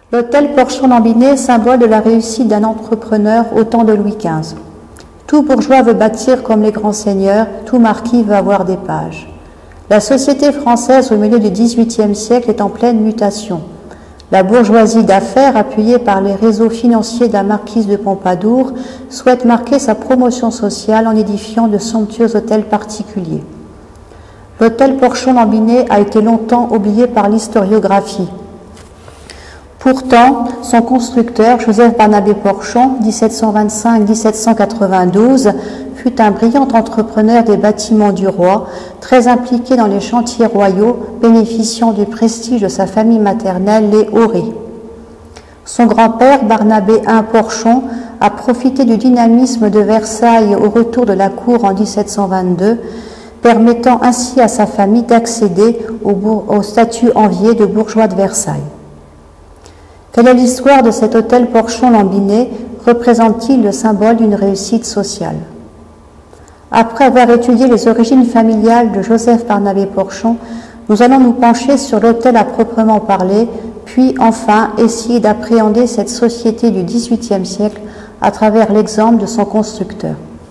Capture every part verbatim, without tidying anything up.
L'hôtel Porchon-Lambinet, symbole de la réussite d'un entrepreneur au temps de Louis quinze. Tout bourgeois veut bâtir comme les grands seigneurs, tout marquis veut avoir des pages. La société française au milieu du dix-huitième siècle est en pleine mutation. La bourgeoisie d'affaires, appuyée par les réseaux financiers de la marquise de Pompadour, souhaite marquer sa promotion sociale en édifiant de somptueux hôtels particuliers. L'hôtel Porchon-Lambinet a été longtemps oublié par l'historiographie. Pourtant, son constructeur, Joseph Barnabé Porchon, mille sept cent vingt-cinq à mille sept cent quatre-vingt-douze, fut un brillant entrepreneur des bâtiments du roi, très impliqué dans les chantiers royaux, bénéficiant du prestige de sa famille maternelle, les Auré. Son grand-père, Barnabé I Porchon, a profité du dynamisme de Versailles au retour de la cour en mille sept cent vingt-deux, permettant ainsi à sa famille d'accéder au, au statut envié de bourgeois de Versailles. Quelle est l'histoire de cet hôtel Porchon-Lambinet? Représente-t-il le symbole d'une réussite sociale? Après avoir étudié les origines familiales de Joseph Barnabé Porchon, nous allons nous pencher sur l'hôtel à proprement parler, puis enfin essayer d'appréhender cette société du dix-huitième siècle à travers l'exemple de son constructeur.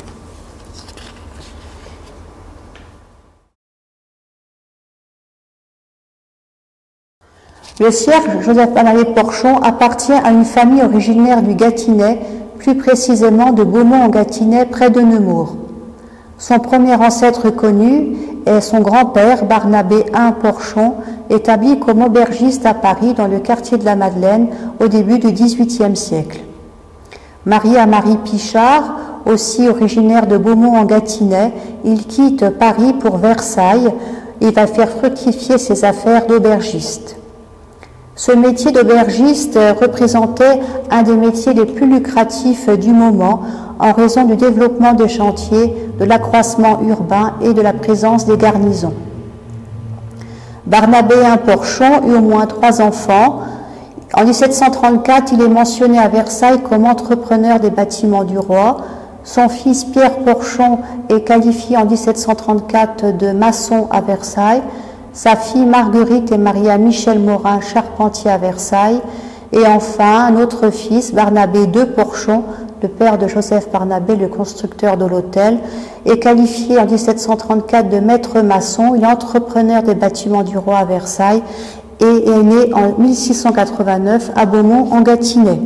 Le cierge Joseph Barnabé Porchon appartient à une famille originaire du Gâtinais, plus précisément de Beaumont-en-Gâtinais, près de Nemours. Son premier ancêtre connu est son grand-père, Barnabé I Porchon, établi comme aubergiste à Paris, dans le quartier de la Madeleine, au début du dix-huitième siècle. Marié à Marie Pichard, aussi originaire de Beaumont-en-Gâtinais, il quitte Paris pour Versailles et va faire fructifier ses affaires d'aubergiste. Ce métier d'aubergiste représentait un des métiers les plus lucratifs du moment en raison du développement des chantiers, de l'accroissement urbain et de la présence des garnisons. Barnabé I Porchon eut au moins trois enfants. En mille sept cent trente-quatre, il est mentionné à Versailles comme entrepreneur des bâtiments du roi. Son fils Pierre Porchon est qualifié en mille sept cent trente-quatre de maçon à Versailles. Sa fille Marguerite est mariée à Michel Morin, charpentier à Versailles. Et enfin, un autre fils, Barnabé deux Porchon, le père de Joseph Barnabé, le constructeur de l'hôtel, est qualifié en mille sept cent trente-quatre de maître maçon. Il est entrepreneur des bâtiments du roi à Versailles et est né en mille six cent quatre-vingt-neuf à Beaumont-en-Gâtinais.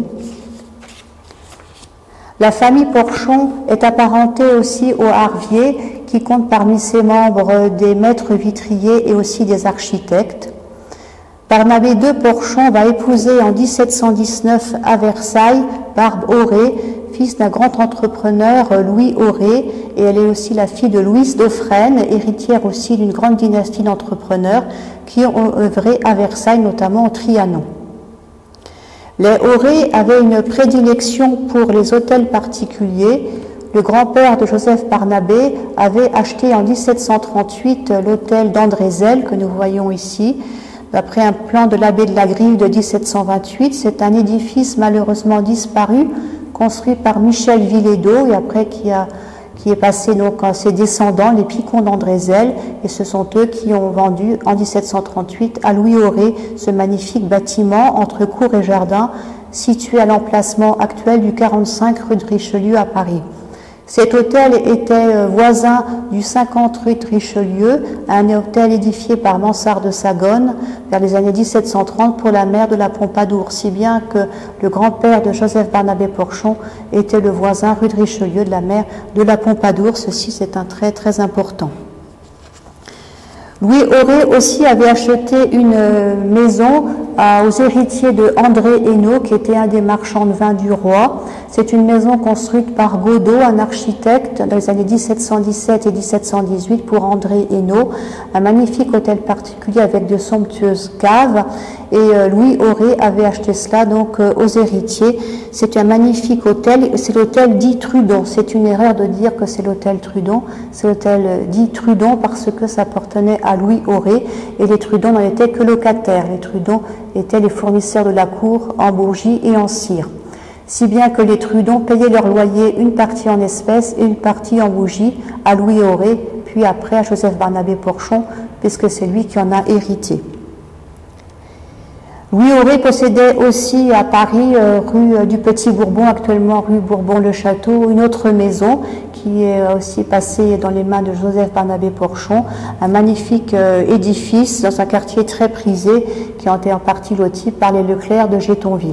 La famille Porchon est apparentée aussi aux Harviers, qui compte parmi ses membres des maîtres vitriers et aussi des architectes. Barnabé deux Porchon va épouser en mille sept cent dix-neuf à Versailles Barbe Auré, fils d'un grand entrepreneur, Louis Auré, et elle est aussi la fille de Louise Dauphren, héritière aussi d'une grande dynastie d'entrepreneurs qui ont œuvré à Versailles, notamment au Trianon. Les Auré avaient une prédilection pour les hôtels particuliers. Le grand-père de Joseph Barnabé avait acheté en mille sept cent trente-huit l'hôtel d'Andrézel que nous voyons ici. D'après un plan de l'abbé de la Grille de mille sept cent vingt-huit, c'est un édifice malheureusement disparu, construit par Michel Villédo et après qui, a, qui est passé donc à ses descendants, les Picons d'Andrézel, et ce sont eux qui ont vendu en mille sept cent trente-huit à Louis Auré ce magnifique bâtiment entre cour et jardin situé à l'emplacement actuel du quarante-cinq rue de Richelieu à Paris. Cet hôtel était voisin du cinquante rue de Richelieu, un hôtel édifié par Mansart de Sagone vers les années mille sept cent trente pour la mère de la Pompadour, si bien que le grand-père de Joseph Barnabé Porchon était le voisin rue de Richelieu de la mère de la Pompadour. Ceci, c'est un trait très important. Louis Auré aussi avait acheté une maison aux héritiers de André Hainaut, qui était un des marchands de vin du roi. C'est une maison construite par Godot, un architecte, dans les années mille sept cent dix-sept et mille sept cent dix-huit pour André Hainaut. Un magnifique hôtel particulier avec de somptueuses caves. Et Louis Auré avait acheté cela donc aux héritiers. C'est un magnifique hôtel. C'est l'hôtel dit Trudon. C'est une erreur de dire que c'est l'hôtel Trudon. C'est l'hôtel dit Trudon parce que ça appartenait à Louis Auré et les Trudon n'en étaient que locataires. Les Trudon étaient les fournisseurs de la cour en bourgie et en cire. Si bien que les Trudon payaient leur loyer une partie en espèces et une partie en bougie à Louis Auré, puis après à Joseph Barnabé Porchon, puisque c'est lui qui en a hérité. Louis Auré possédait aussi à Paris, euh, rue du Petit Bourbon, actuellement rue Bourbon-le-Château, une autre maison qui est aussi passée dans les mains de Joseph Barnabé Porchon, un magnifique euh, édifice dans un quartier très prisé qui a été en partie loti par les Leclerc de Gétonville.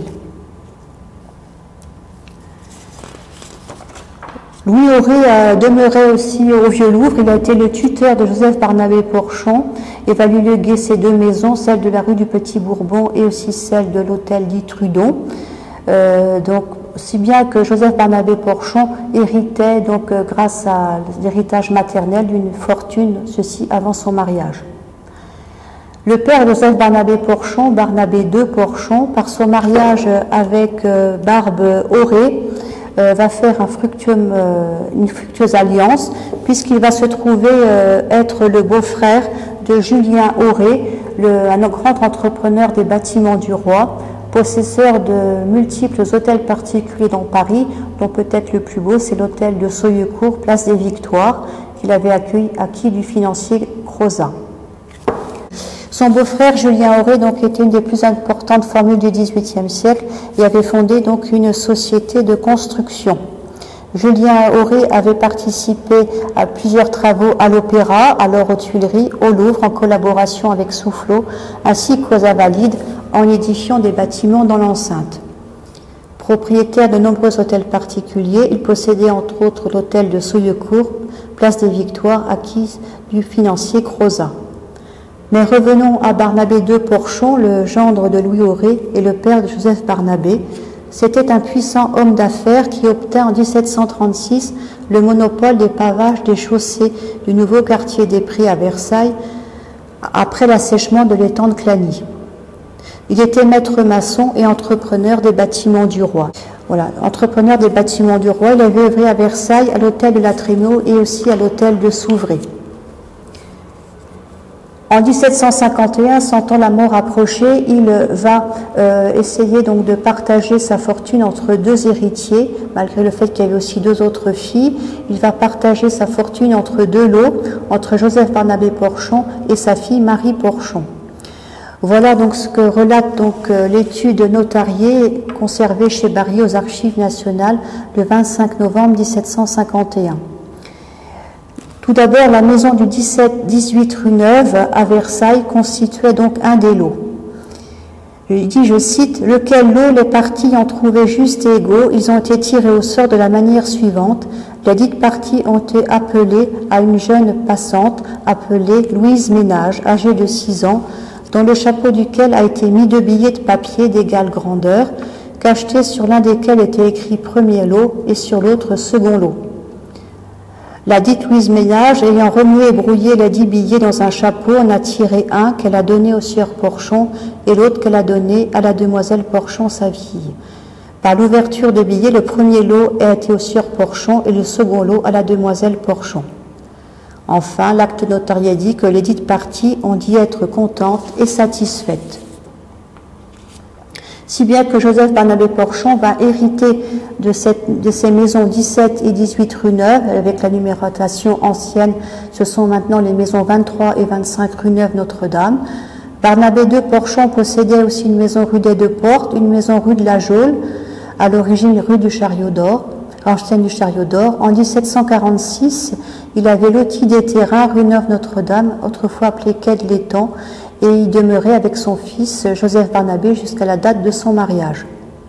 Louis Auré euh, demeurait aussi au Vieux-Louvre. Il a été le tuteur de Joseph Barnabé Porchon et va lui léguer ces deux maisons, celle de la rue du Petit Bourbon et aussi celle de l'hôtel dit Trudon. Euh, donc, si bien que Joseph Barnabé Porchon héritait, donc, euh, grâce à l'héritage maternel, d'une fortune, ceci avant son mariage. Le père de Joseph Barnabé Porchon, Barnabé deux Porchon, par son mariage avec euh, Barbe Auré, Euh, va faire un fructueux, euh, une fructueuse alliance, puisqu'il va se trouver euh, être le beau-frère de Julien Auré, le, un grand entrepreneur des bâtiments du roi, possesseur de multiples hôtels particuliers dans Paris, dont peut-être le plus beau, c'est l'hôtel de Soyecourt, place des Victoires, qu'il avait accueilli, acquis du financier Crozat. Son beau-frère Julien Auré donc était une des plus importantes formules du dix-huitième siècle et avait fondé donc une société de construction. Julien Auré avait participé à plusieurs travaux à l'Opéra, alors aux Tuileries, au Louvre, en collaboration avec Soufflot, ainsi qu'aux Invalides, en édifiant des bâtiments dans l'enceinte. Propriétaire de nombreux hôtels particuliers, il possédait entre autres l'hôtel de Soyecourt, place des Victoires, acquise du financier Crozat. Mais revenons à Barnabé deux Porchon, le gendre de Louis Auré et le père de Joseph Barnabé. C'était un puissant homme d'affaires qui obtint en mille sept cent trente-six le monopole des pavages des chaussées du nouveau quartier des Prés à Versailles après l'assèchement de l'étang de Clagny. Il était maître maçon et entrepreneur des bâtiments du roi. Voilà, entrepreneur des bâtiments du roi, il avait œuvré à Versailles, à l'hôtel de la Trémaux et aussi à l'hôtel de Souvray. En mille sept cent cinquante et un, sentant la mort approcher, il va euh, essayer donc de partager sa fortune entre deux héritiers, malgré le fait qu'il y avait aussi deux autres filles. Il va partager sa fortune entre deux lots, entre Joseph Barnabé Porchon et sa fille Marie Porchon. Voilà donc ce que relate donc euh, l'étude notariée conservée chez Barrier aux Archives nationales le vingt-cinq novembre mille sept cent cinquante et un. Tout d'abord, la maison du dix-sept dix-huit rue Neuve à Versailles constituait donc un des lots. Il dit, je cite, « Lequel lot les parties ont trouvé juste et égaux, ils ont été tirés au sort de la manière suivante. Les dites parties ont été appelées à une jeune passante appelée Louise Ménage, âgée de six ans, dans le chapeau duquel a été mis deux billets de papier d'égale grandeur, cachetés sur l'un desquels était écrit premier lot et sur l'autre second lot. La dite Louise Ménage, ayant remué et brouillé les dix billets dans un chapeau, en a tiré un qu'elle a donné au sieur Porchon et l'autre qu'elle a donné à la demoiselle Porchon, sa fille. Par l'ouverture de billets, le premier lot a été au sieur Porchon et le second lot à la demoiselle Porchon. Enfin, l'acte notarié dit que les dites parties ont dit être contentes et satisfaites. Si bien que Joseph Barnabé Porchon va hériter de, cette, de ces maisons dix-sept et dix-huit rue Neuve, avec la numérotation ancienne, ce sont maintenant les maisons vingt-trois et vingt-cinq rue Neuve Notre-Dame. Barnabé deux Porchon possédait aussi une maison rue des Deux Portes, une maison rue de la Geôle, à l'origine rue du Chariot d'Or, ancienne du Chariot d'Or. En mille sept cent quarante-six, il avait loti des terrains rue Neuve Notre-Dame, autrefois appelée quai de l'Étang, et y demeurait avec son fils Joseph Barnabé jusqu'à la date de son mariage.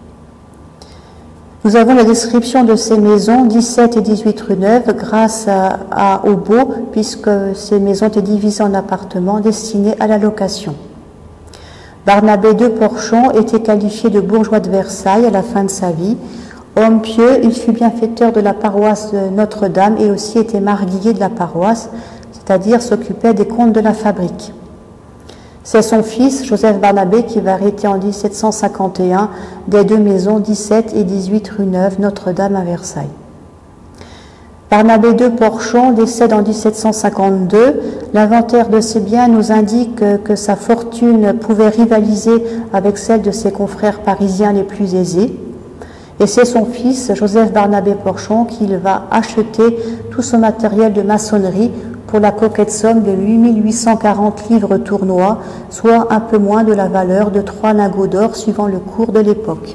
Nous avons la description de ces maisons dix-sept et dix-huit rue Neuve grâce à, à Aubeau, puisque ces maisons étaient divisées en appartements destinés à la location. Barnabé deux Porchon était qualifié de bourgeois de Versailles à la fin de sa vie. Homme pieux, il fut bienfaiteur de la paroisse de Notre-Dame et aussi était marguillier de la paroisse, c'est-à-dire s'occupait des comptes de la fabrique. C'est son fils, Joseph Barnabé, qui va hériter en mille sept cent cinquante et un des deux maisons dix-sept et dix-huit rue Neuve Notre-Dame à Versailles. Barnabé deux Porchon décède en mille sept cent cinquante-deux. L'inventaire de ses biens nous indique que sa fortune pouvait rivaliser avec celle de ses confrères parisiens les plus aisés. Et c'est son fils, Joseph Barnabé Porchon, qui va acheter tout son matériel de maçonnerie pour la coquette somme de huit mille huit cent quarante livres tournois, soit un peu moins de la valeur de trois lingots d'or suivant le cours de l'époque.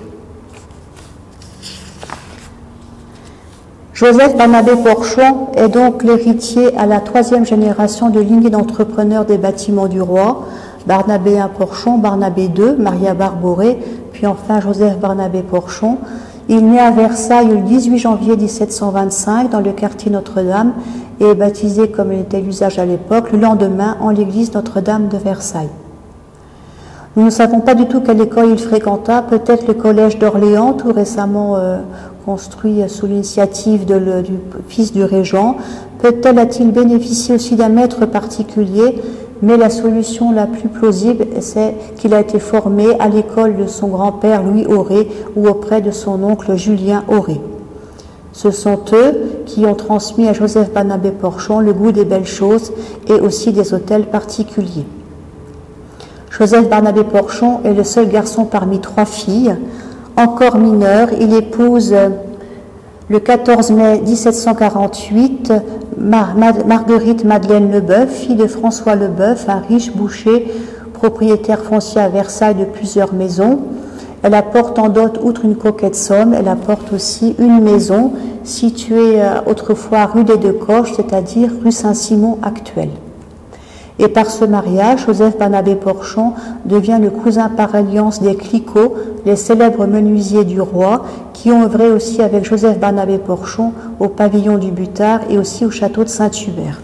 Joseph Barnabé Porchon est donc l'héritier à la troisième génération de lignée d'entrepreneurs des bâtiments du roi, Barnabé I Porchon, Barnabé deux, Maria Barboré, puis enfin Joseph Barnabé Porchon. Il naît à Versailles le dix-huit janvier mille sept cent vingt-cinq dans le quartier Notre-Dame et est baptisé, comme était l'usage à l'époque, le lendemain en l'église Notre-Dame de Versailles. Nous ne savons pas du tout quelle école il fréquenta, peut-être le collège d'Orléans, tout récemment euh, construit sous l'initiative du fils du régent. Peut-être a-t-il bénéficié aussi d'un maître particulier, mais la solution la plus plausible, c'est qu'il a été formé à l'école de son grand-père Louis Auré ou auprès de son oncle Julien Auré. Ce sont eux qui ont transmis à Joseph Barnabé Porchon le goût des belles choses et aussi des hôtels particuliers. Joseph Barnabé Porchon est le seul garçon parmi trois filles. Encore mineur, il épouse le quatorze mai mille sept cent quarante-huit Mar Mar Marguerite Madeleine Leboeuf, fille de François Leboeuf, un riche boucher, propriétaire foncier à Versailles de plusieurs maisons. Elle apporte en dot, outre une coquette somme, elle apporte aussi une maison située autrefois rue des Deux Coches, c'est-à-dire rue Saint-Simon actuelle. Et par ce mariage, Joseph Barnabé Porchon devient le cousin par alliance des Clicquot, les célèbres menuisiers du roi, qui ont œuvré aussi avec Joseph Barnabé Porchon au pavillon du Butard et aussi au château de Saint-Hubert.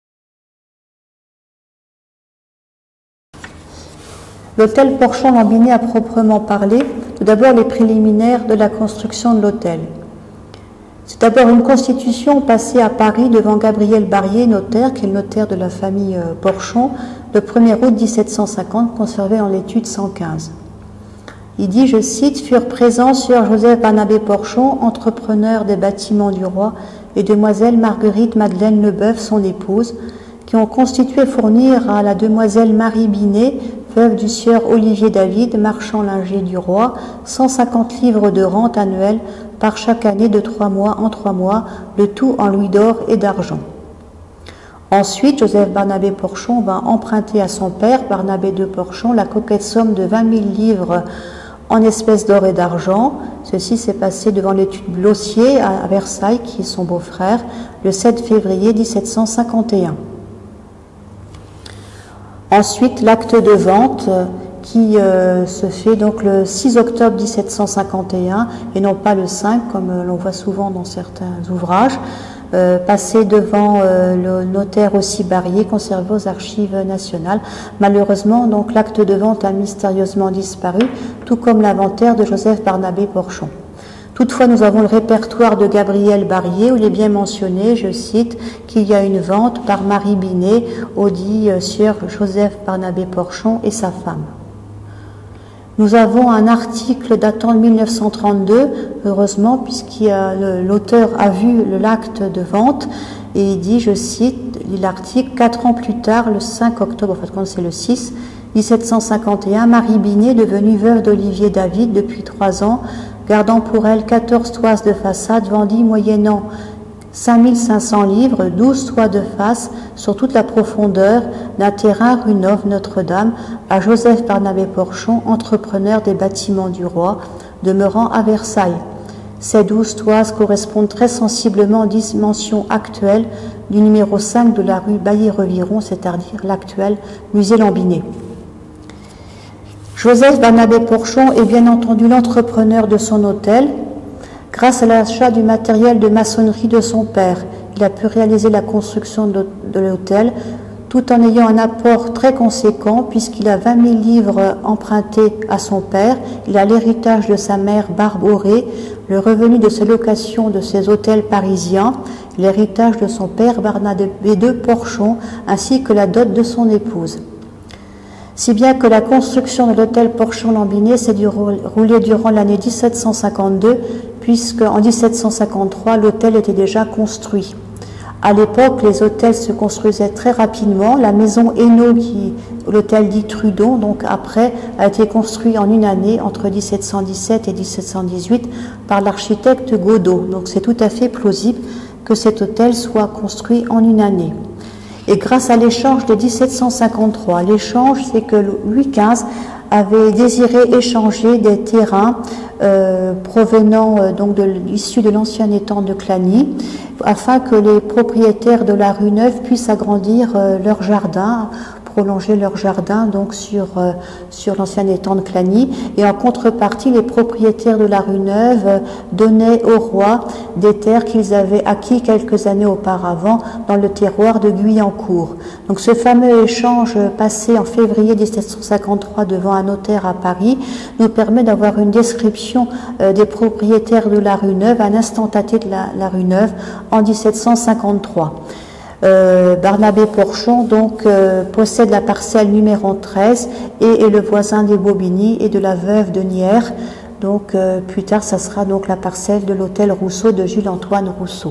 L'hôtel Porchon-Lambiné à proprement parler, tout d'abord les préliminaires de la construction de l'hôtel. C'est d'abord une constitution passée à Paris devant Gabriel Barrier, notaire, qui est le notaire de la famille Porchon, le premier août mille sept cent cinquante, conservé en l'étude cent quinze. Il dit, je cite, « furent présents Sieur Joseph Barnabé Porchon, entrepreneur des bâtiments du roi, et demoiselle Marguerite Madeleine Leboeuf, son épouse, qui ont constitué fournir à la demoiselle Marie Binet, veuve du sieur Olivier David, marchand lingier du roi, cent cinquante livres de rente annuelle par chaque année de trois mois en trois mois, le tout en louis d'or et d'argent. » Ensuite, Joseph Barnabé Porchon va emprunter à son père, Barnabé deux Porchon, la coquette somme de vingt mille livres en espèces d'or et d'argent. Ceci s'est passé devant l'étude Blossier à Versailles, qui est son beau-frère, le sept février mille sept cent cinquante et un. Ensuite, l'acte de vente qui euh, se fait donc le six octobre mille sept cent cinquante et un et non pas le cinq comme euh, l'on voit souvent dans certains ouvrages, euh, passé devant euh, le notaire aussi Barrier, conservé aux archives nationales. Malheureusement, donc l'acte de vente a mystérieusement disparu, tout comme l'inventaire de Joseph Barnabé Porchon. Toutefois, nous avons le répertoire de Gabriel Barrier où il est bien mentionné, je cite, qu'il y a une vente par Marie Binet au dit euh, sieur Joseph Barnabé Porchon et sa femme. Nous avons un article datant de mille neuf cent trente-deux, heureusement, puisqu'il l'auteur a vu l'acte de vente et il dit, je cite, l'article, quatre ans plus tard, le cinq octobre, en fait, c'est le six, mille sept cent cinquante et un, Marie Binet, devenue veuve d'Olivier David depuis trois ans, gardant pour elle quatorze toises de façade, vendit moyennant cinq mille cinq cents livres, douze toits de face sur toute la profondeur d'un terrain rue Neuve Notre-Dame à Joseph Barnabé Porchon, entrepreneur des bâtiments du roi, demeurant à Versailles. Ces douze toises correspondent très sensiblement aux dimensions actuelles du numéro cinq de la rue Bailly-Reviron, c'est-à-dire l'actuel musée Lambiné. Joseph Barnabé Porchon est bien entendu l'entrepreneur de son hôtel. Grâce à l'achat du matériel de maçonnerie de son père, il a pu réaliser la construction de l'hôtel tout en ayant un apport très conséquent puisqu'il a vingt mille livres empruntés à son père, il a l'héritage de sa mère Barbe Auré, le revenu de ses locations de ses hôtels parisiens, l'héritage de son père Barnabé deux Porchon ainsi que la dot de son épouse. Si bien que la construction de l'hôtel Porchon-Lambiné s'est déroulée durant l'année mille sept cent cinquante-deux, puisque en mille sept cent cinquante-trois, l'hôtel était déjà construit. À l'époque, les hôtels se construisaient très rapidement. La maison Hainaut, qui l'hôtel dit Trudon, donc après, a été construit en une année, entre mille sept cent dix-sept et mille sept cent dix-huit, par l'architecte Godot. Donc c'est tout à fait plausible que cet hôtel soit construit en une année. Et grâce à l'échange de mille sept cent cinquante-trois, l'échange, c'est que Louis quinze avait désiré échanger des terrains euh, provenant euh, donc de issus de l'ancien étang de Clagny, afin que les propriétaires de la rue Neuve puissent agrandir euh, leur jardin, prolonger leur jardin donc sur euh, sur l'ancien étang de Clagny, et en contrepartie les propriétaires de la rue Neuve euh, donnaient au roi des terres qu'ils avaient acquis quelques années auparavant dans le terroir de Guyancourt. Donc ce fameux échange passé en février mille sept cent cinquante-trois devant un notaire à Paris nous permet d'avoir une description euh, des propriétaires de la rue Neuve, un instant T de la, la rue Neuve en mille sept cent cinquante-trois. Euh, Barnabé Porchon donc euh, possède la parcelle numéro treize et est le voisin des Bobigny et de la veuve de Nières. Donc euh, plus tard, ça sera donc la parcelle de l'hôtel Rousseau de Jules-Antoine Rousseau.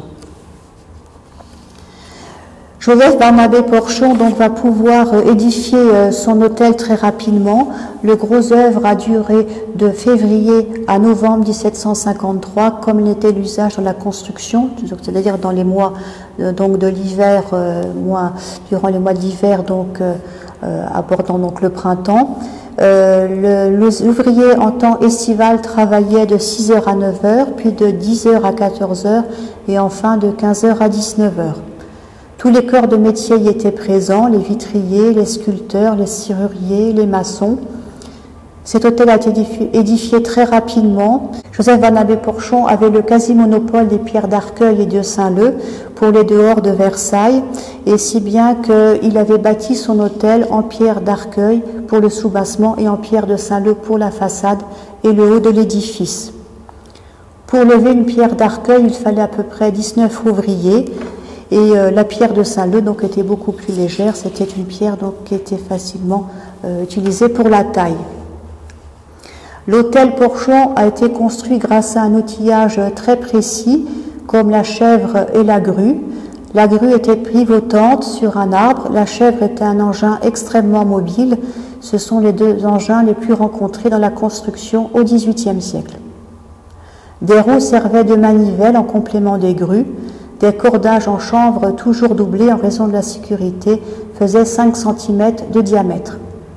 Joseph Barnabé Porchon donc va pouvoir euh, édifier euh, son hôtel très rapidement. Le gros œuvre a duré de février à novembre mille sept cent cinquante-trois, comme l'était l'usage dans la construction, c'est-à-dire dans les mois euh, donc de l'hiver, euh, mois, durant les mois d'hiver, donc euh, euh, abordant donc le printemps. Euh, l'ouvrier en temps estival travaillait de six heures à neuf heures, puis de dix heures à quatorze heures et enfin de quinze heures à dix-neuf heures. Tous les corps de métier y étaient présents, les vitriers, les sculpteurs, les serruriers, les maçons. Cet hôtel a été édifié, édifié très rapidement. Joseph Barnabé Porchon avait le quasi-monopole des pierres d'Arcueil et de Saint-Leu pour les dehors de Versailles, et si bien qu'il avait bâti son hôtel en pierre d'Arcueil pour le soubassement et en pierre de Saint-Leu pour la façade et le haut de l'édifice. Pour lever une pierre d'Arcueil, il fallait à peu près dix-neuf ouvriers. Et euh, la pierre de Saint-Leu donc était beaucoup plus légère. C'était une pierre donc qui était facilement euh, utilisée pour la taille. L'hôtel Porchon a été construit grâce à un outillage très précis, comme la chèvre et la grue. La grue était pivotante sur un arbre. La chèvre était un engin extrêmement mobile. Ce sont les deux engins les plus rencontrés dans la construction au dix-huitième siècle. Des roues servaient de manivelle en complément des grues. Des cordages en chanvre toujours doublés en raison de la sécurité faisaient cinq centimètres de diamètre.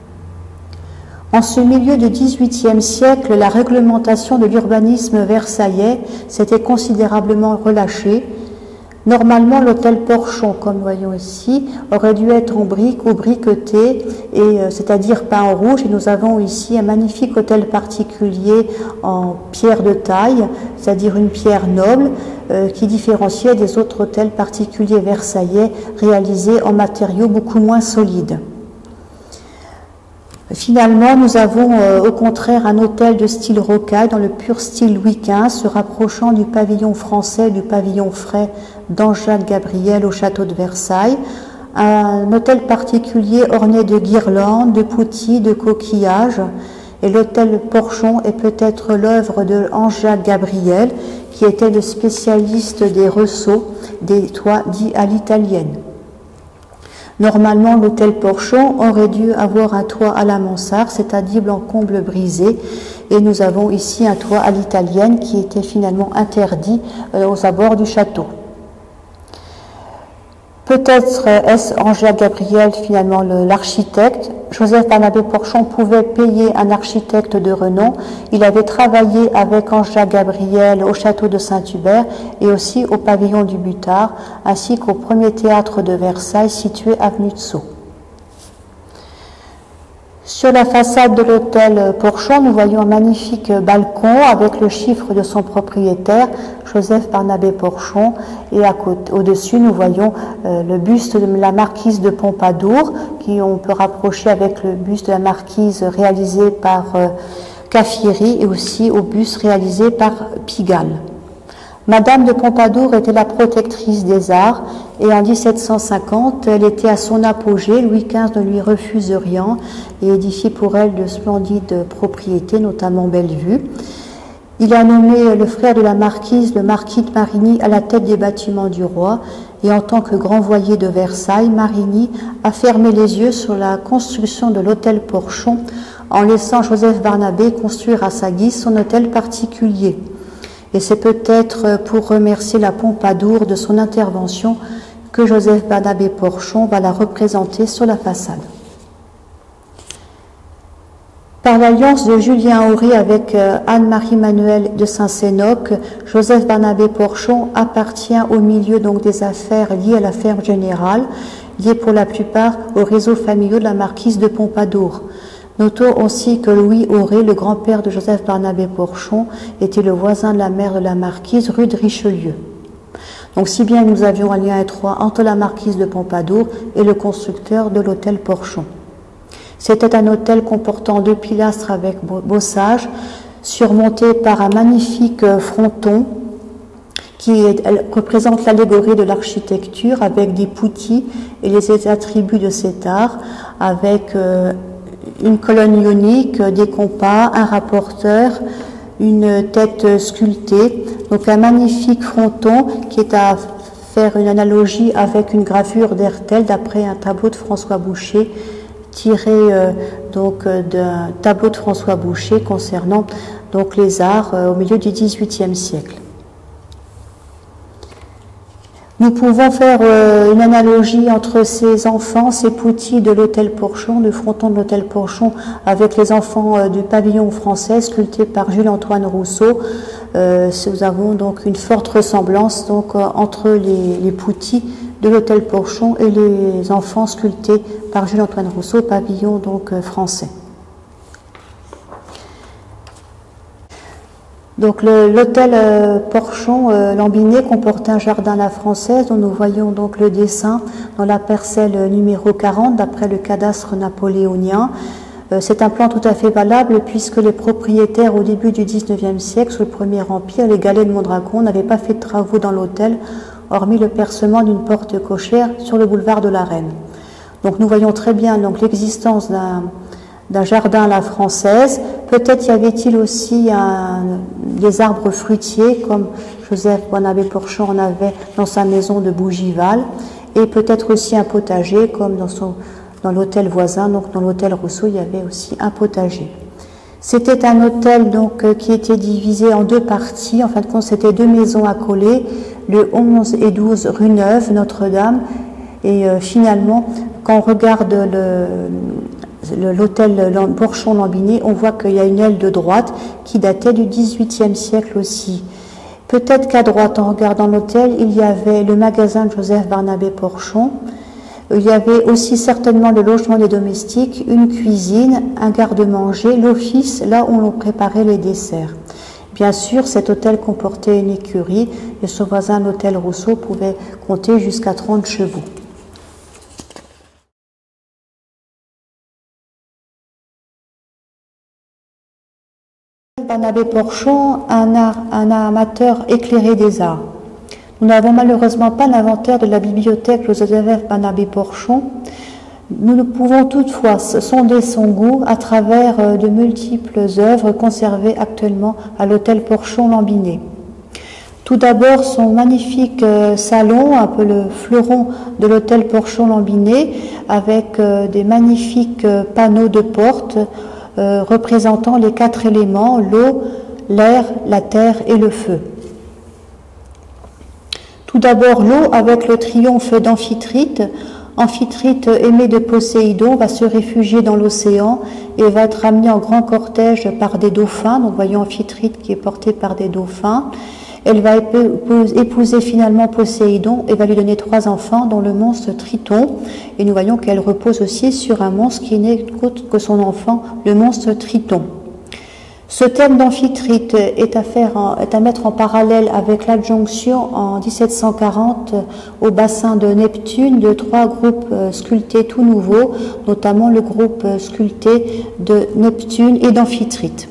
En ce milieu du dix-huitième siècle, la réglementation de l'urbanisme versaillais s'était considérablement relâchée. Normalement, l'hôtel Porchon, comme nous voyons ici, aurait dû être en briques ou briqueté, et euh, c'est-à-dire peint en rouge. Et nous avons ici un magnifique hôtel particulier en pierre de taille, c'est-à-dire une pierre noble, euh, qui différenciait des autres hôtels particuliers versaillais réalisés en matériaux beaucoup moins solides. Finalement, nous avons euh, au contraire un hôtel de style rocaille dans le pur style Louis quinze, se rapprochant du pavillon français, du pavillon frais d'Ange-Jacques Gabriel au château de Versailles. Un hôtel particulier orné de guirlandes, de poutilles, de coquillages. Et l'hôtel Porchon est peut-être l'œuvre de Ange-Jacques Gabriel, qui était le spécialiste des ressauts, des toits dits à l'italienne. Normalement, l'hôtel Porchon aurait dû avoir un toit à la mansarde, c'est-à-dire en comble brisé, et nous avons ici un toit à l'italienne qui était finalement interdit aux abords du château. Peut-être est-ce Ange-Jacques Gabriel finalement l'architecte. Joseph Barnabé Porchon pouvait payer un architecte de renom. Il avait travaillé avec Ange-Jacques Gabriel au château de Saint-Hubert et aussi au pavillon du Butard, ainsi qu'au premier théâtre de Versailles situé avenue de Sceaux. Sur la façade de l'hôtel Porchon, nous voyons un magnifique balcon avec le chiffre de son propriétaire, Joseph Barnabé Porchon, et à côté, au-dessus, nous voyons euh, le buste de la marquise de Pompadour, qui on peut rapprocher avec le buste de la marquise réalisé par euh, Caffieri et aussi au buste réalisé par Pigalle. Madame de Pompadour était la protectrice des arts et en mille sept cent cinquante, elle était à son apogée. Louis quinze ne lui refuse rien et édifie pour elle de splendides propriétés, notamment Bellevue. Il a nommé le frère de la marquise, le marquis de Marigny, à la tête des bâtiments du roi, et en tant que grand voyer de Versailles, Marigny a fermé les yeux sur la construction de l'hôtel Porchon en laissant Joseph Barnabé construire à sa guise son hôtel particulier. Et c'est peut-être pour remercier la Pompadour de son intervention que Joseph Barnabé Porchon va la représenter sur la façade. Par l'alliance de Julien Horry avec Anne-Marie Manuel de Saint-Sénoc, Joseph Barnabé Porchon appartient au milieu donc des affaires liées à la ferme générale, liées pour la plupart au réseau familial de la marquise de Pompadour. Notons aussi que Louis Horry, le grand-père de Joseph Barnabé Porchon, était le voisin de la mère de la marquise, rue de Richelieu. Donc si bien nous avions un lien étroit entre la marquise de Pompadour et le constructeur de l'hôtel Porchon. C'était un hôtel comportant deux pilastres avec bossage, surmonté par un magnifique fronton qui représente l'allégorie de l'architecture avec des poutis et les attributs de cet art, avec euh, une colonne ionique, des compas, un rapporteur, une tête sculptée. Donc un magnifique fronton qui est à faire une analogie avec une gravure d'Hertel d'après un tableau de François Boucher, tiré euh, donc euh, d'un tableau de François Boucher concernant donc les arts euh, au milieu du dix-huitième siècle. Nous pouvons faire euh, une analogie entre ces enfants, ces poutis de l'hôtel Porchon, le fronton de l'hôtel Porchon, avec les enfants euh, du pavillon français sculptés par Jules-Antoine Rousseau. Euh, nous avons donc une forte ressemblance donc, euh, entre les, les poutis de l'hôtel Porchon et les enfants sculptés par Jules-Antoine Rousseau, pavillon donc euh, français. Donc l'hôtel euh, Porchon euh, Lambiné comportait un jardin à la française dont nous voyons donc le dessin dans la parcelle numéro quarante d'après le cadastre napoléonien. Euh, C'est un plan tout à fait valable puisque les propriétaires au début du dix-neuvième siècle, sous le Premier Empire, les Galais de Mondragon, n'avaient pas fait de travaux dans l'hôtel, hormis le percement d'une porte cochère sur le boulevard de la Reine. Donc nous voyons très bien donc l'existence d'un d'un jardin à la française. Peut-être y avait-il aussi un, des arbres fruitiers, comme Joseph Barnabé Porchon en avait dans sa maison de Bougival, et peut-être aussi un potager, comme dans, son, dans l'hôtel voisin, donc dans l'hôtel Rousseau, il y avait aussi un potager. C'était un hôtel donc qui était divisé en deux parties. En fin de compte, c'était deux maisons accolées, le onze et douze rue Neuve, Notre-Dame. Et euh, finalement, quand on regarde le l'hôtel Porchon-Lambiné, on voit qu'il y a une aile de droite qui datait du dix-huitième siècle aussi. Peut-être qu'à droite, en regardant l'hôtel, il y avait le magasin de Joseph Barnabé Porchon. Il y avait aussi certainement le logement des domestiques, une cuisine, un garde-manger, l'office, là où l'on préparait les desserts. Bien sûr, cet hôtel comportait une écurie et son voisin, l'hôtel Rousseau, pouvait compter jusqu'à trente chevaux. Barnabé Porchon, un, art, un amateur éclairé des arts. Nous n'avons malheureusement pas l'inventaire de la bibliothèque Joseph Barnabé Porchon. Nous ne pouvons toutefois sonder son goût à travers de multiples œuvres conservées actuellement à l'hôtel Porchon-Lambiné. Tout d'abord, son magnifique salon, un peu le fleuron de l'hôtel Porchon-Lambiné, avec des magnifiques panneaux de porte Euh, représentant les quatre éléments, l'eau, l'air, la terre et le feu. Tout d'abord l'eau avec le triomphe d'Amphitrite. Amphitrite, aimé de Poséidon, va se réfugier dans l'océan et va être ramené en grand cortège par des dauphins. Donc voyons Amphitrite qui est porté par des dauphins. Elle va épouser finalement Poséidon et va lui donner trois enfants, dont le monstre Triton. Et nous voyons qu'elle repose aussi sur un monstre qui n'est autre que son enfant, le monstre Triton. Ce thème d'Amphitrite est à, faire en, est à mettre en parallèle avec l'adjonction en dix-sept cent quarante au bassin de Neptune de trois groupes sculptés tout nouveaux, notamment le groupe sculpté de Neptune et d'Amphitrite.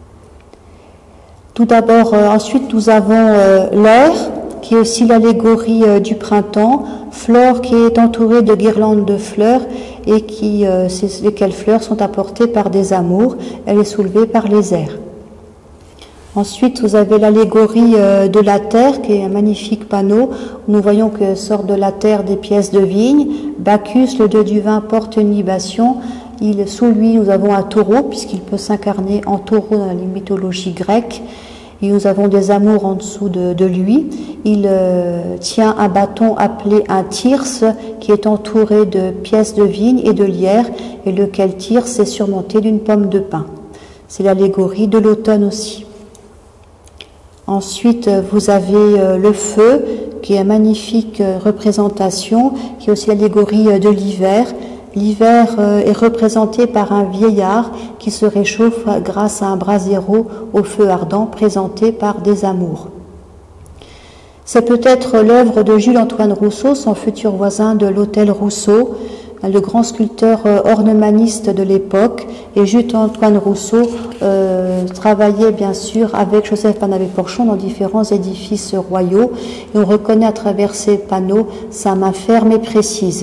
Tout d'abord, euh, ensuite, nous avons euh, l'air, qui est aussi l'allégorie euh, du printemps, flore qui est entourée de guirlandes de fleurs et qui, euh, ces, lesquelles fleurs sont apportées par des amours. Elle est soulevée par les airs. Ensuite, vous avez l'allégorie euh, de la terre, qui est un magnifique panneau. Nous voyons que sortent de la terre des pièces de vigne. Bacchus, le dieu du vin, porte une libation. Il, sous lui, nous avons un taureau, puisqu'il peut s'incarner en taureau dans la mythologie grecque. Et nous avons des amours en dessous de, de lui. Il euh, tient un bâton appelé un thyrse qui est entouré de pièces de vigne et de lierre, et lequel thyrse est surmonté d'une pomme de pin. C'est l'allégorie de l'automne aussi. Ensuite, vous avez le feu, qui est une magnifique représentation, qui est aussi l'allégorie de l'hiver. L'hiver est représenté par un vieillard qui se réchauffe grâce à un brasero au feu ardent présenté par des amours. C'est peut-être l'œuvre de Jules-Antoine Rousseau, son futur voisin de l'hôtel Rousseau, le grand sculpteur ornemaniste de l'époque. Et Jules-Antoine Rousseau euh, travaillait bien sûr avec Joseph Barnabé Porchon dans différents édifices royaux, et on reconnaît à travers ces panneaux sa main ferme et précise.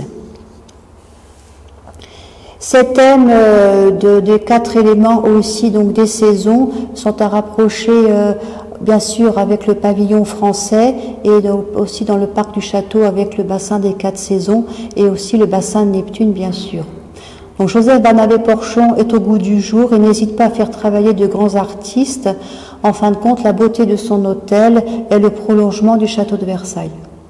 Ces thèmes euh, de, des quatre éléments aussi, donc des saisons, sont à rapprocher euh, bien sûr avec le pavillon français, et donc aussi dans le parc du château avec le bassin des quatre saisons, et aussi le bassin de Neptune bien sûr. Donc Joseph Barnabé Porchon est au goût du jour et n'hésite pas à faire travailler de grands artistes. En fin de compte, la beauté de son hôtel est le prolongement du château de Versailles.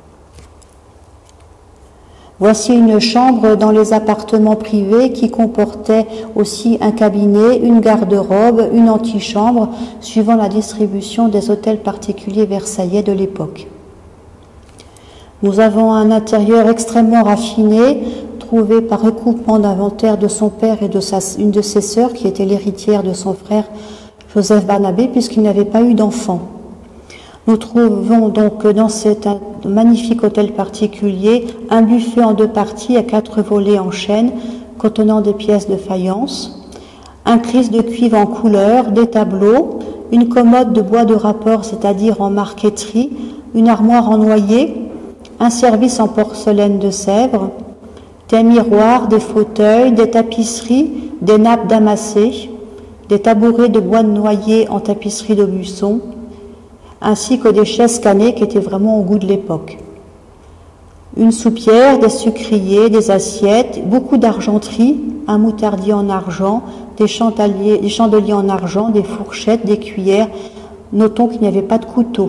Voici une chambre dans les appartements privés qui comportait aussi un cabinet, une garde-robe, une antichambre, suivant la distribution des hôtels particuliers versaillais de l'époque. Nous avons un intérieur extrêmement raffiné, trouvé par recoupement d'inventaire de son père et de sa, une de ses sœurs, qui était l'héritière de son frère Joseph Barnabé, puisqu'il n'avait pas eu d'enfant. Nous trouvons donc dans cet magnifique hôtel particulier un buffet en deux parties à quatre volets en chêne contenant des pièces de faïence, un christ de cuivre en couleur, des tableaux, une commode de bois de rapport, c'est-à-dire en marqueterie, une armoire en noyer, un service en porcelaine de Sèvres, des miroirs, des fauteuils, des tapisseries, des nappes damassées, des tabourets de bois de noyer en tapisserie d'Aubusson, ainsi que des chaises cannées qui étaient vraiment au goût de l'époque. Une soupière, des sucriers, des assiettes, beaucoup d'argenterie, un moutardier en argent, des chandeliers, des chandeliers en argent, des fourchettes, des cuillères. Notons qu'il n'y avait pas de couteau.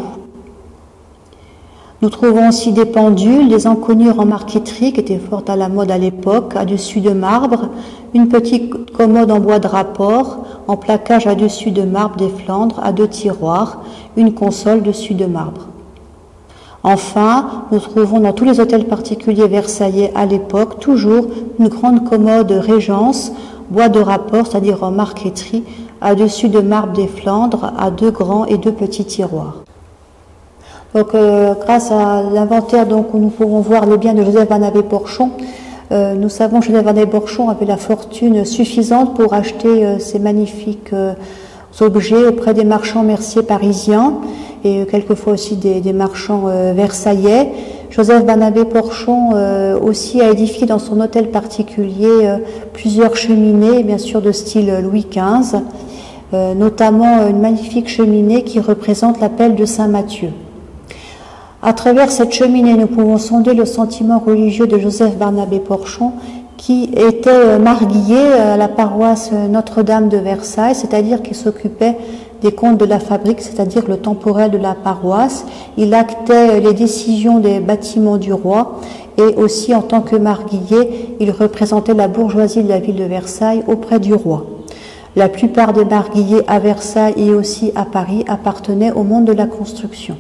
Nous trouvons aussi des pendules, des encoignures en marqueterie qui étaient fort à la mode à l'époque, à dessus de marbre, une petite commode en bois de rapport, en plaquage à dessus de marbre des Flandres, à deux tiroirs, une console dessus de marbre. Enfin, nous trouvons dans tous les hôtels particuliers versaillais à l'époque toujours une grande commode Régence, bois de rapport, c'est-à-dire en marqueterie, à dessus de marbre des Flandres, à deux grands et deux petits tiroirs. Donc, euh, grâce à l'inventaire donc, où nous pouvons voir les biens de Joseph Barnabé Porchon, euh, nous savons que Joseph Barnabé Porchon avait la fortune suffisante pour acheter euh, ces magnifiques euh, objets auprès des marchands merciers parisiens et euh, quelquefois aussi des, des marchands euh, versaillais. Joseph Barnabé Porchon euh, aussi a édifié dans son hôtel particulier euh, plusieurs cheminées, bien sûr de style Louis quinze, euh, notamment une magnifique cheminée qui représente l'appel de Saint Matthieu. À travers cette cheminée, nous pouvons sonder le sentiment religieux de Joseph Barnabé Porchon, qui était marguillier à la paroisse Notre-Dame de Versailles, c'est-à-dire qu'il s'occupait des comptes de la fabrique, c'est-à-dire le temporel de la paroisse. Il actait les décisions des bâtiments du roi et aussi en tant que marguillier, il représentait la bourgeoisie de la ville de Versailles auprès du roi. La plupart des marguilliers à Versailles et aussi à Paris appartenaient au monde de la construction.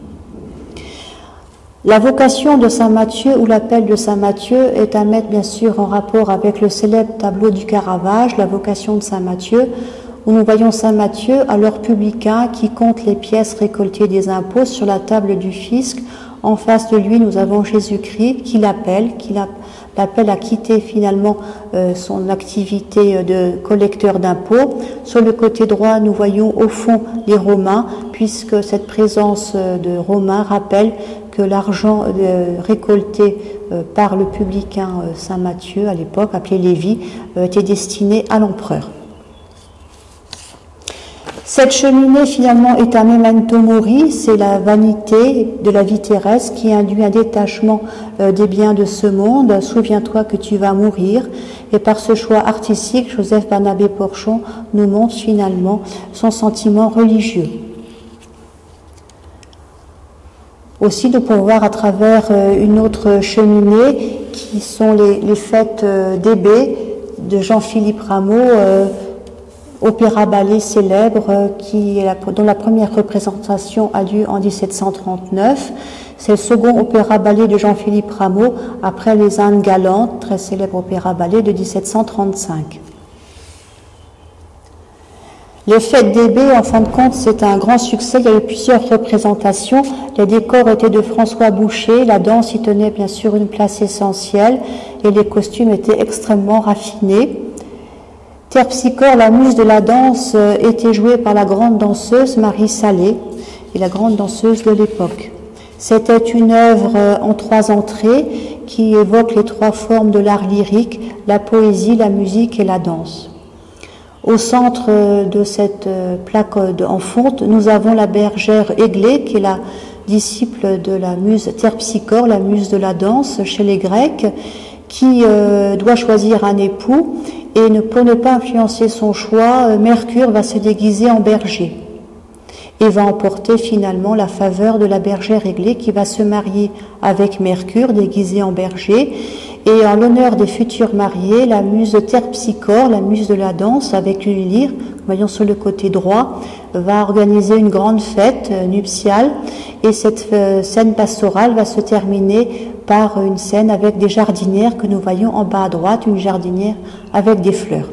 La vocation de Saint Matthieu ou l'appel de Saint Matthieu est à mettre bien sûr en rapport avec le célèbre tableau du Caravage, la vocation de Saint Matthieu, où nous voyons Saint Matthieu, alors publicain, qui compte les pièces récoltées des impôts sur la table du fisc. En face de lui, nous avons Jésus-Christ qui l'appelle, qui l'appelle à quitter finalement euh, son activité de collecteur d'impôts. Sur le côté droit, nous voyons au fond les Romains, puisque cette présence de Romains rappelle que l'argent euh, récolté euh, par le publicain euh, Saint Matthieu, à l'époque appelé Lévi, euh, était destiné à l'empereur. Cette cheminée finalement est un memento mori, c'est la vanité de la vie terrestre qui induit un détachement euh, des biens de ce monde. Souviens-toi que tu vas mourir. Et par ce choix artistique, Joseph Barnabé Porchon nous montre finalement son sentiment religieux. Aussi, nous pouvons voir à travers euh, une autre cheminée qui sont les, les fêtes euh, d'Hébé de Jean-Philippe Rameau, euh, opéra-ballet célèbre euh, qui est la, dont la première représentation a lieu en dix-sept cent trente-neuf. C'est le second opéra-ballet de Jean-Philippe Rameau après les Indes galantes, très célèbre opéra-ballet de dix-sept cent trente-cinq. Les fêtes d'Hébé, en fin de compte, c'est un grand succès. Il y a eu plusieurs représentations. Les décors étaient de François Boucher. La danse y tenait bien sûr une place essentielle et les costumes étaient extrêmement raffinés. Terpsichore, la muse de la danse, était jouée par la grande danseuse Marie Salé et la grande danseuse de l'époque. C'était une œuvre en trois entrées qui évoque les trois formes de l'art lyrique, la poésie, la musique et la danse. Au centre de cette plaque en fonte, nous avons la bergère Églé, qui est la disciple de la muse Terpsichore, la muse de la danse chez les Grecs, qui euh, doit choisir un époux et ne, pour ne pas influencer son choix, Mercure va se déguiser en berger et va emporter finalement la faveur de la bergère Églé qui va se marier avec Mercure déguisé en berger. Et en l'honneur des futurs mariés, la muse Terpsichore, la muse de la danse, avec une lyre, voyons sur le côté droit, va organiser une grande fête nuptiale. Et cette euh, scène pastorale va se terminer par une scène avec des jardinières que nous voyons en bas à droite, une jardinière avec des fleurs.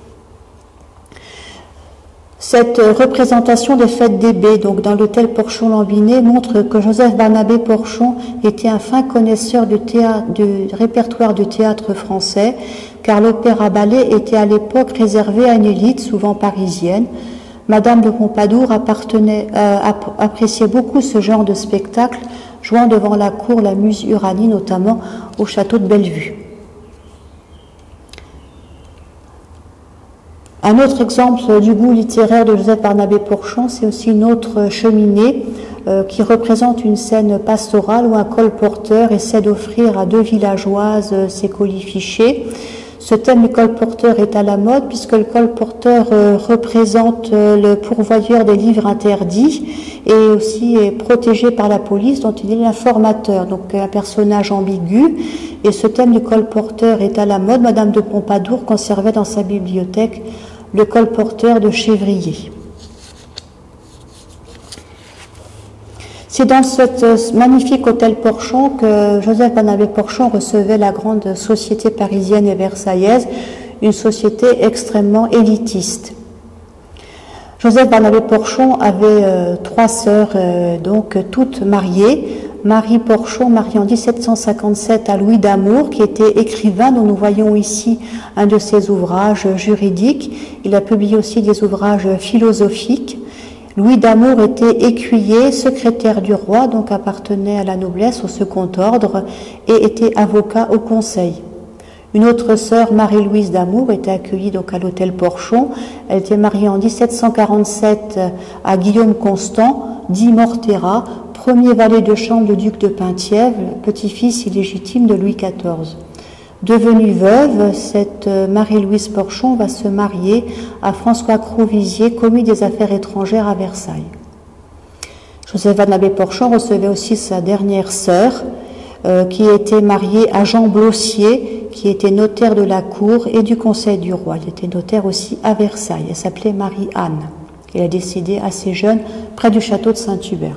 Cette représentation des fêtes d'Hébé, donc dans l'hôtel Porchon-Lambinet, montre que Joseph Barnabé Porchon était un fin connaisseur du, théâtre, du répertoire du théâtre français, car l'opéra-ballet était à l'époque réservé à une élite, souvent parisienne. Madame de Pompadour appartenait, euh, appréciait beaucoup ce genre de spectacle, jouant devant la cour la muse Uranie, notamment au château de Bellevue. Un autre exemple du goût littéraire de Joseph Barnabé Porchon, c'est aussi une autre cheminée euh, qui représente une scène pastorale où un colporteur essaie d'offrir à deux villageoises euh, ses colifichets. Ce thème du colporteur est à la mode puisque le colporteur euh, représente euh, le pourvoyeur des livres interdits et aussi est protégé par la police dont il est l'informateur, donc un personnage ambigu. Et ce thème du colporteur est à la mode. Madame de Pompadour conservait dans sa bibliothèque le colporteur de Chevrier. C'est dans ce magnifique hôtel Porchon que Joseph Barnabé Porchon recevait la grande société parisienne et versaillaise, une société extrêmement élitiste. Joseph Barnabé Porchon avait euh, trois sœurs, euh, donc toutes mariées. Marie Porchon, mariée en dix-sept cent cinquante-sept à Louis d'Amour, qui était écrivain, dont nous voyons ici un de ses ouvrages juridiques. Il a publié aussi des ouvrages philosophiques. Louis d'Amour était écuyer, secrétaire du roi, donc appartenait à la noblesse, au second ordre, et était avocat au conseil. Une autre sœur, Marie-Louise d'Amour, était accueillie donc à l'hôtel Porchon. Elle était mariée en dix-sept cent quarante-sept à Guillaume Constant, dit Mortera, premier valet de chambre du duc de Penthièvre, petit-fils illégitime de Louis quatorze. Devenue veuve, cette Marie-Louise Porchon va se marier à François Crovisier, commis des affaires étrangères à Versailles. Joseph Barnabé Porchon recevait aussi sa dernière sœur, euh, qui était mariée à Jean Blossier, qui était notaire de la cour et du conseil du roi. Il était notaire aussi à Versailles. Elle s'appelait Marie-Anne. Elle a décédé assez jeune près du château de Saint-Hubert.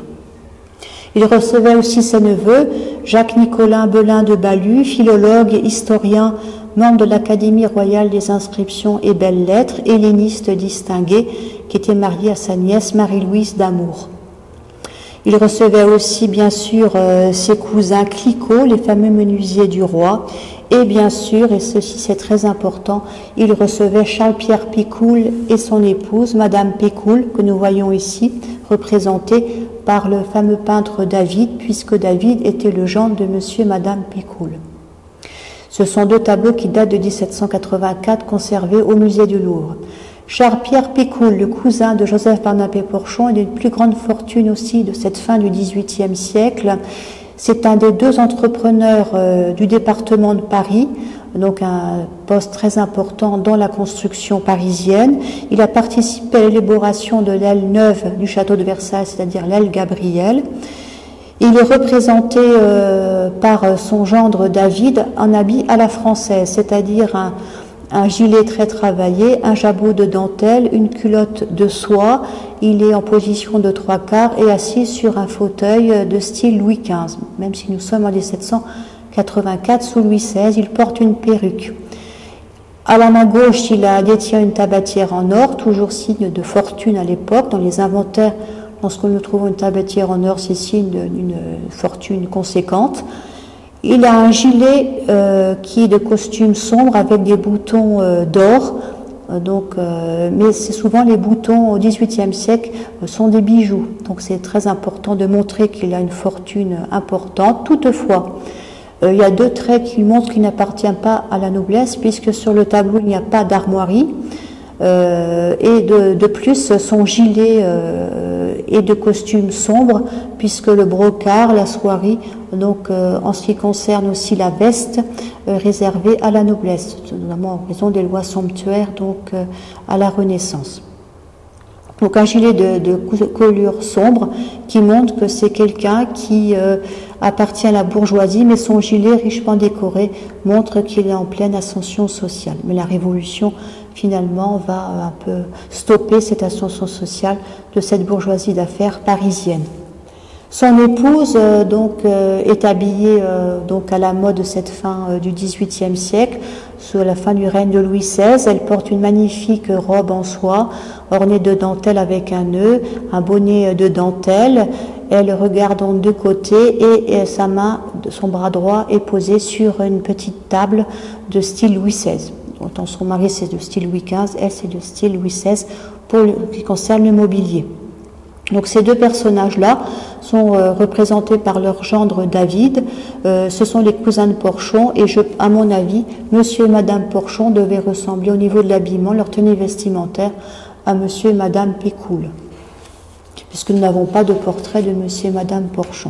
Il recevait aussi ses neveux, Jacques-Nicolas Belin de Balue, philologue et historien, membre de l'Académie royale des inscriptions et belles-lettres, helléniste distingué, qui était marié à sa nièce Marie-Louise d'Amour. Il recevait aussi, bien sûr, euh, ses cousins Clicquot, les fameux menuisiers du roi, et bien sûr, et ceci c'est très important, il recevait Charles-Pierre Picoul et son épouse, Madame Picoul, que nous voyons ici, représentée par le fameux peintre David, puisque David était le gendre de Monsieur et Madame Picoul. Ce sont deux tableaux qui datent de dix-sept cent quatre-vingt-quatre, conservés au musée du Louvre. Charles-Pierre Picoul, le cousin de Joseph Barnabé Porchon, est d'une plus grande fortune aussi de cette fin du dix-huitième siècle. C'est un des deux entrepreneurs euh, du département de Paris, donc un poste très important dans la construction parisienne. Il a participé à l'élaboration de l'aile neuve du château de Versailles, c'est-à-dire l'aile Gabriel. Il est représenté euh, par son gendre David en habit à la française, c'est-à-dire un, un gilet très travaillé, un jabot de dentelle, une culotte de soie. Il est en position de trois quarts et assis sur un fauteuil de style Louis quinze. Même si nous sommes en mille sept cent quatre-vingt-quatre sous Louis seize, il porte une perruque. À la main gauche, il a, détient une tabatière en or, toujours signe de fortune à l'époque. Dans les inventaires, lorsque nous trouvons une tabatière en or, c'est signe d'une fortune conséquente. Il a un gilet euh, qui est de costume sombre avec des boutons euh, d'or. Donc, euh, mais c'est souvent les boutons au dix-huitième siècle euh, sont des bijoux. Donc c'est très important de montrer qu'il a une fortune importante. Toutefois, euh, il y a deux traits qui montrent qu'il n'appartient pas à la noblesse, puisque sur le tableau il n'y a pas d'armoirie. Euh, et de, de plus, son gilet euh, est de costume sombre, puisque le brocart, la soierie, donc euh, en ce qui concerne aussi la veste, euh, réservée à la noblesse, notamment en raison des lois somptuaires, donc euh, à la Renaissance. Donc un gilet de, de couleur sombre qui montre que c'est quelqu'un qui euh, appartient à la bourgeoisie, mais son gilet richement décoré montre qu'il est en pleine ascension sociale. Mais la Révolution finalement va un peu stopper cette ascension sociale de cette bourgeoisie d'affaires parisienne. Son épouse euh, donc euh, est habillée euh, donc à la mode de cette fin euh, du dix-huitième siècle, sous la fin du règne de Louis seize. Elle porte une magnifique robe en soie ornée de dentelle avec un nœud, un bonnet de dentelle. Elle regarde en deux côtés et, et sa main, son bras droit est posé sur une petite table de style Louis seize. Autant son mari c'est de style Louis quinze, elle c'est de style Louis seize pour ce qui concerne le mobilier. Donc ces deux personnages-là sont euh, représentés par leur gendre David. Euh, ce sont les cousins de Porchon et je, à mon avis, Monsieur et Madame Porchon devaient ressembler au niveau de l'habillement, leur tenue vestimentaire, à Monsieur et Madame Pécoul, puisque nous n'avons pas de portrait de Monsieur et Madame Porchon.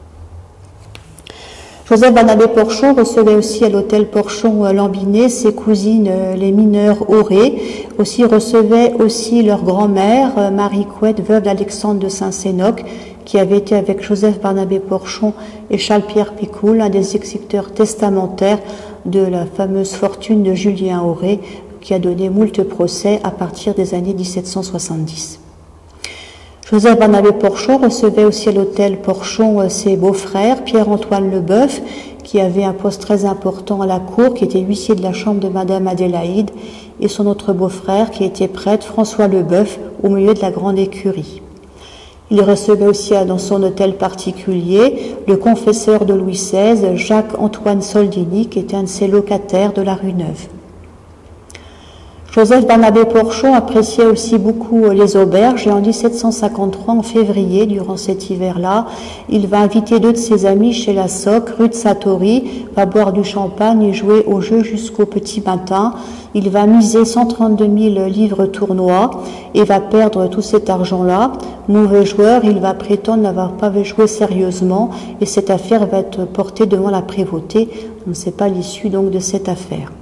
Joseph Barnabé Porchon recevait aussi à l'hôtel Porchon à Lambinet ses cousines les mineurs Auré, aussi recevait aussi leur grand-mère Marie Couette, veuve d'Alexandre de Saint-Sénoc, qui avait été avec Joseph Barnabé Porchon et Charles-Pierre Pécoul, un des exécuteurs testamentaires de la fameuse fortune de Julien Auré, qui a donné moult procès à partir des années mille sept cent soixante-dix. Joseph Barnabé Porchon recevait aussi à l'hôtel Porchon ses beaux-frères, Pierre-Antoine Leboeuf, qui avait un poste très important à la cour, qui était huissier de la chambre de Madame Adélaïde, et son autre beau-frère, qui était prêtre, François Leboeuf, au milieu de la grande écurie. Il recevait aussi dans son hôtel particulier le confesseur de Louis seize, Jacques-Antoine Soldini, qui était un de ses locataires de la rue Neuve. Joseph Barnabé Porchon appréciait aussi beaucoup les auberges et en mille sept cent cinquante-trois, en février, durant cet hiver-là, il va inviter deux de ses amis chez la Soc, rue de Satory, va boire du champagne et jouer au jeu jusqu'au petit matin. Il va miser cent trente-deux mille livres tournois et va perdre tout cet argent-là. Mauvais joueur, il va prétendre n'avoir pas joué sérieusement et cette affaire va être portée devant la prévôté. On ne sait pas l'issue donc de cette affaire.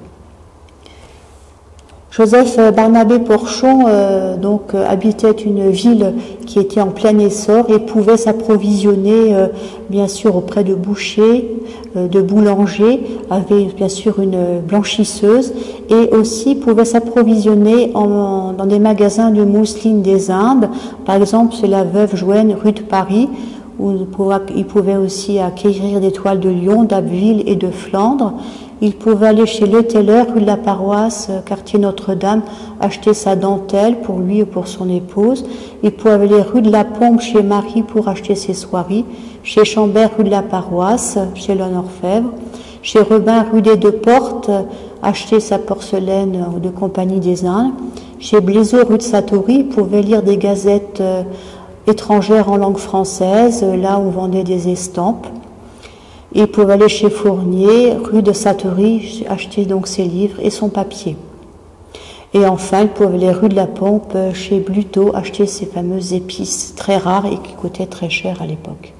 Joseph Barnabé Porchon euh, donc euh, habitait une ville qui était en plein essor et pouvait s'approvisionner euh, bien sûr auprès de bouchers, euh, de boulangers, avait bien sûr une blanchisseuse et aussi pouvait s'approvisionner en, en, dans des magasins de mousseline des Indes. Par exemple, c'est la Veuve Jouenne rue de Paris où il pouvait aussi acquérir des toiles de Lyon, d'Abbeville et de Flandre. Il pouvait aller chez Le Tailleur, rue de la Paroisse, quartier Notre-Dame, acheter sa dentelle pour lui ou pour son épouse. Il pouvait aller rue de la Pompe chez Marie pour acheter ses soieries, chez Chambert, rue de la Paroisse, chez L'Honneur-Fèvre, chez Rebin, rue des Deux-Portes, acheter sa porcelaine de Compagnie des Indes, chez Blaiseau, rue de Satory, il pouvait lire des gazettes étrangères en langue française, là où on vendait des estampes. Il pouvait aller chez Fournier, rue de Satory, acheter donc ses livres et son papier. Et enfin, il pouvait aller rue de la Pompe, chez Bluteau, acheter ses fameuses épices très rares et qui coûtaient très cher à l'époque.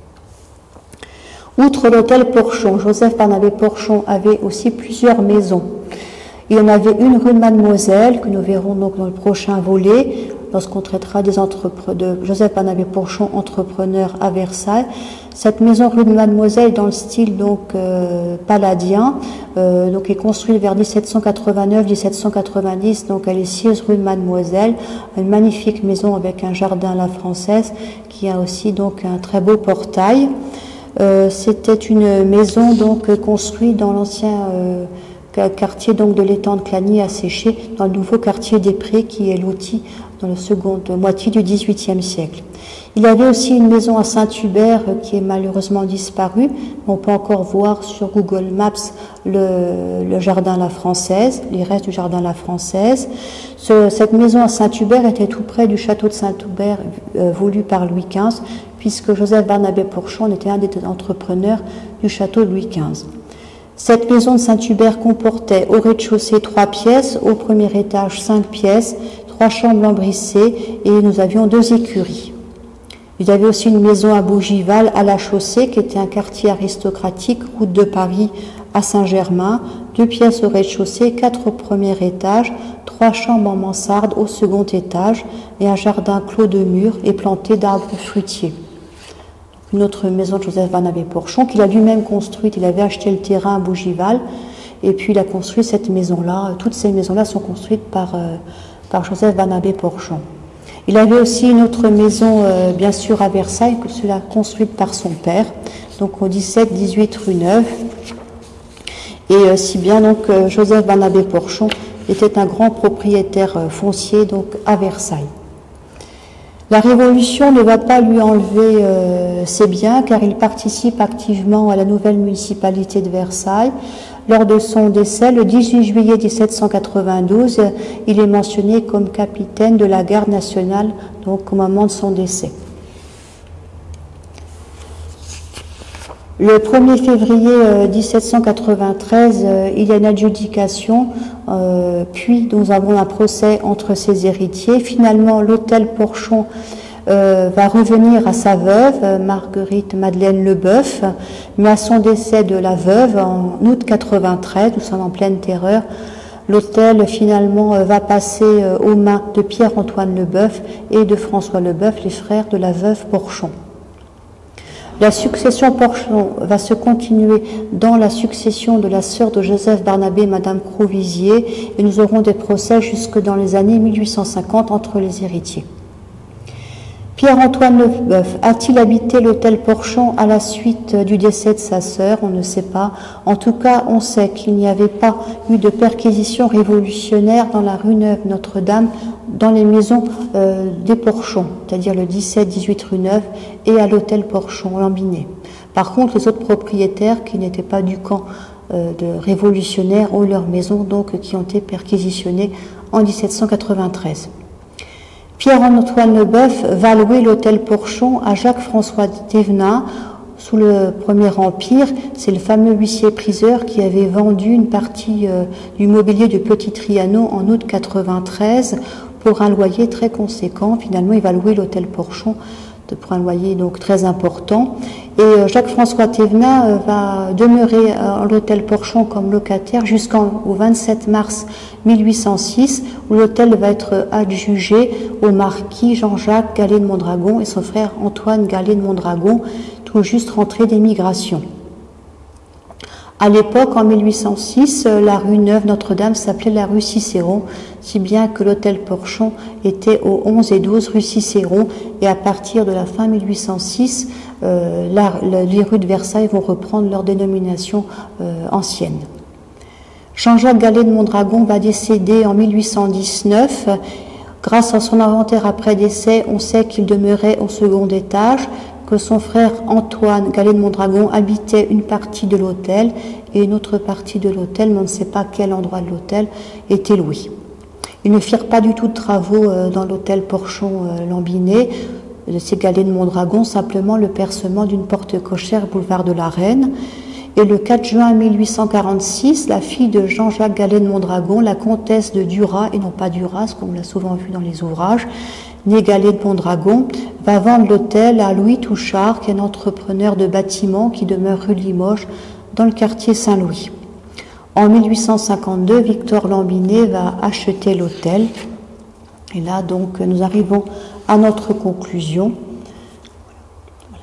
Outre l'hôtel Porchon, Joseph Barnabé Porchon avait aussi plusieurs maisons. Il y en avait une rue de Mademoiselle, que nous verrons donc dans le prochain volet, lorsqu'on traitera des entrepreneurs, de Joseph Barnabé Porchon, entrepreneur à Versailles. Cette maison rue de Mademoiselle, dans le style donc euh, palladien, euh, donc est construite vers mille sept cent quatre-vingt-neuf mille sept cent quatre-vingt-dix, donc elle est six rue de Mademoiselle, une magnifique maison avec un jardin à la française, qui a aussi donc un très beau portail. Euh, C'était une maison donc construite dans l'ancien euh, quartier donc de l'étang de Clagny à Séché, dans le nouveau quartier des Prés, qui est loti dans la seconde moitié du dix-huitième siècle. Il y avait aussi une maison à Saint-Hubert euh, qui est malheureusement disparue. On peut encore voir sur Google Maps le, le jardin à la française, les restes du jardin à la française. Ce, cette maison à Saint-Hubert était tout près du château de Saint-Hubert euh, voulu par Louis quinze, puisque Joseph Barnabé Porchon était un des entrepreneurs du château de Louis quinze. Cette maison de Saint-Hubert comportait au rez-de-chaussée trois pièces, au premier étage cinq pièces, trois chambres lambrissées, et nous avions deux écuries. Il y avait aussi une maison à Bougival, à la Chaussée, qui était un quartier aristocratique, route de Paris à Saint-Germain, deux pièces au rez-de-chaussée, quatre au premier étage, trois chambres en mansarde au second étage, et un jardin clos de murs et planté d'arbres fruitiers. Une autre maison de Joseph Barnabé Porchon, qu'il a lui-même construite. Il avait acheté le terrain à Bougival, et puis il a construit cette maison-là. Toutes ces maisons-là sont construites par, euh, par Joseph Barnabé Porchon. Il avait aussi une autre maison, euh, bien sûr, à Versailles, que cela construite par son père, donc au dix-sept dix-huit rue Neuve. Et euh, si bien donc euh, Joseph Barnabé Porchon était un grand propriétaire euh, foncier donc à Versailles. La Révolution ne va pas lui enlever euh, ses biens, car il participe activement à la nouvelle municipalité de Versailles. Lors de son décès, le dix-huit juillet mille sept cent quatre-vingt-douze, il est mentionné comme capitaine de la garde nationale, donc au moment de son décès. Le premier février euh, mille sept cent quatre-vingt-treize, euh, il y a une adjudication, euh, puis nous avons un procès entre ses héritiers. Finalement, l'hôtel Porchon euh, va revenir à sa veuve, euh, Marguerite Madeleine Leboeuf, mais à son décès de la veuve en août quatre-vingt-treize, nous sommes en pleine terreur, l'hôtel finalement euh, va passer euh, aux mains de Pierre-Antoine Leboeuf et de François Leboeuf, les frères de la veuve Porchon. La succession Porchon va se continuer dans la succession de la sœur de Joseph Barnabé, Madame Crouvisier, et nous aurons des procès jusque dans les années mille huit cent cinquante entre les héritiers. Pierre-Antoine Leboeuf a-t-il habité l'hôtel Porchon à la suite du décès de sa sœur? On ne sait pas. En tout cas, on sait qu'il n'y avait pas eu de perquisition révolutionnaire dans la rue Neuve Notre-Dame, dans les maisons euh, des Porchons, c'est-à-dire le dix-sept dix-huit rue Neuve et à l'hôtel Porchon, Lambinet. Par contre, les autres propriétaires qui n'étaient pas du camp euh, de révolutionnaires ont leurs maisons donc qui ont été perquisitionnées en mille sept cent quatre-vingt-treize. Pierre-Antoine Leboeuf va louer l'hôtel Porchon à Jacques-François Thévenin sous le Premier Empire. C'est le fameux huissier-priseur qui avait vendu une partie euh, du mobilier du Petit Trianon en août quatre-vingt-treize pour un loyer très conséquent. Finalement, il va louer l'hôtel Porchon pour un loyer donc très important. Et euh, Jacques-François Thévenin euh, va demeurer à l'hôtel Porchon comme locataire jusqu'au vingt-sept mars mille huit cent six, où l'hôtel va être adjugé au marquis Jean-Jacques Gallet de Mondragon et son frère Antoine Gallet de Mondragon, tout juste rentré d'émigration. À l'époque, en mille huit cent six, la rue Neuve Notre-Dame s'appelait la rue Cicéron, si bien que l'hôtel Porchon était au onze et douze rue Cicéron, et à partir de la fin mille huit cent six, euh, la, la, les rues de Versailles vont reprendre leur dénomination euh, ancienne. Jean-Jacques Gallet de Mondragon va décéder en mille huit cent dix-neuf. Grâce à son inventaire après décès, on sait qu'il demeurait au second étage, que son frère Antoine Gallet de Mondragon habitait une partie de l'hôtel et une autre partie de l'hôtel, mais on ne sait pas quel endroit de l'hôtel, était loué. Ils ne firent pas du tout de travaux dans l'hôtel Porchon-Lambinet de ces Gallet de Mondragon, simplement le percement d'une porte cochère boulevard de la Reine. Et le quatre juin mille huit cent quarante-six, la fille de Jean-Jacques Gallet de Mondragon, la comtesse de Duras, et non pas Duras, comme on l'a souvent vu dans les ouvrages, née Gallet de Mondragon, va vendre l'hôtel à Louis Touchard, qui est un entrepreneur de bâtiments qui demeure rue Limoges, dans le quartier Saint-Louis. En mille huit cent cinquante-deux, Victor Lambinet va acheter l'hôtel. Et là, donc, nous arrivons à notre conclusion. Voilà.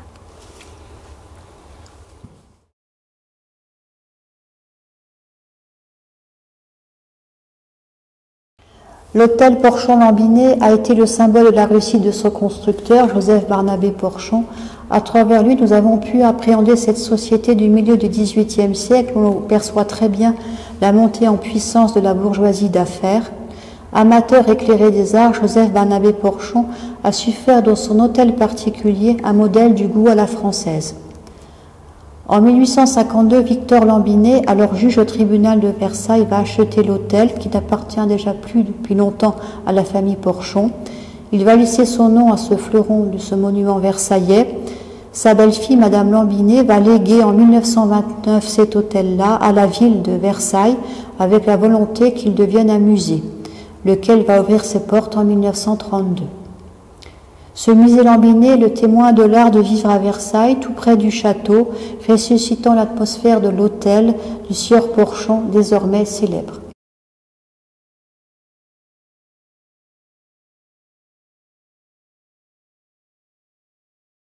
L'hôtel Porchon-Lambinet a été le symbole de la réussite de son constructeur, Joseph Barnabé Porchon. À travers lui, nous avons pu appréhender cette société du milieu du dix-huitième siècle où l'on perçoit très bien la montée en puissance de la bourgeoisie d'affaires. Amateur éclairé des arts, Joseph Barnabé Porchon a su faire dans son hôtel particulier un modèle du goût à la française. En mille huit cent cinquante-deux, Victor Lambinet, alors juge au tribunal de Versailles, va acheter l'hôtel qui n'appartient déjà plus depuis longtemps à la famille Porchon. Il va laisser son nom à ce fleuron de ce monument versaillais. Sa belle-fille, Madame Lambinet, va léguer en mille neuf cent vingt-neuf cet hôtel-là à la ville de Versailles avec la volonté qu'il devienne un musée, lequel va ouvrir ses portes en mille neuf cent trente-deux. Ce musée Lambinet est le témoin de l'art de vivre à Versailles, tout près du château, ressuscitant l'atmosphère de l'hôtel du sieur Porchon, désormais célèbre.